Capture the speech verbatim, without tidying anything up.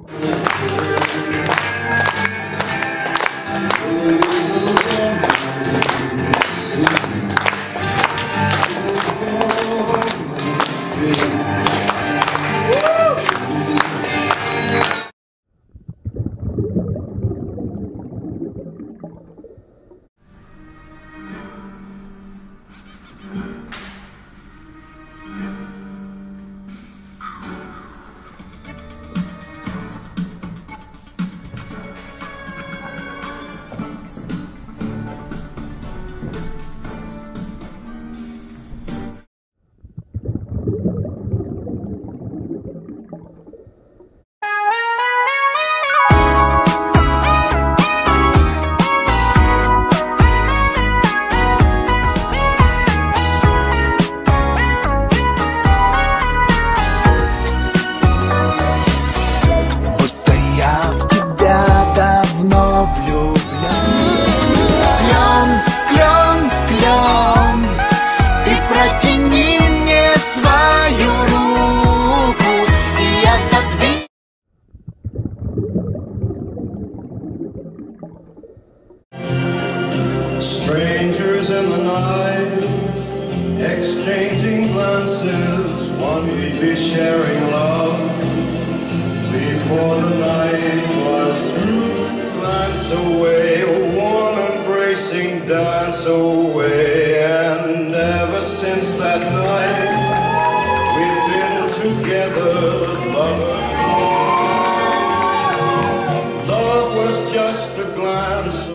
Strangers in the night, exchanging glances, one we'd be sharing love before the night was through. Glance away, a warm embracing dance away, and ever since that night we've been together, lover. Love was just a glance